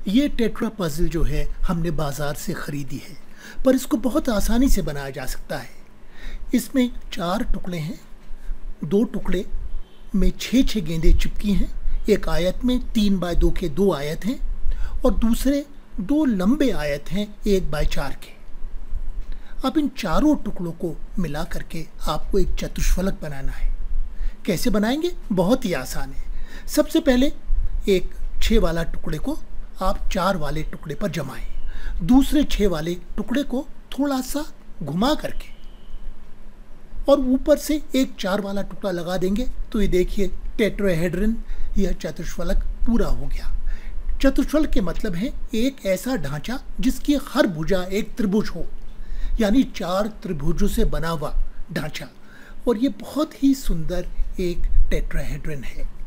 ये tetra puzzle जो है हमने बाज़ार से ख़रीदी है, पर इसको बहुत आसानी से बनाया जा सकता है। इसमें 4 टुकड़े हैं, 2 टुकड़े में 6 गेंदें चिपकी हैं, एक आयत में 3 बाय 2 के 2 आयत हैं और दूसरे 2 लंबे आयत हैं 1 बाय 4 के। अब इन चारों टुकड़ों को मिला करके आपको एक चतुष्फलक बनाना है। कैसे बनाएंगे? बहुत ही आसान है। सबसे पहले एक 6 वाला टुकड़े को आप 4 वाले टुकड़े पर जमाएं, दूसरे 6 वाले टुकड़े को थोड़ा सा घुमा करके और ऊपर से एक 4 वाला टुकड़ा लगा देंगे तो ये देखिए टेट्राहेड्रन, यह चतुष्फलक पूरा हो गया। चतुष्फलक के मतलब है एक ऐसा ढांचा जिसकी हर भुजा एक त्रिभुज हो, यानी 4 त्रिभुजों से बना हुआ ढांचा, और ये बहुत ही सुंदर एक टेट्राहेड्रन है।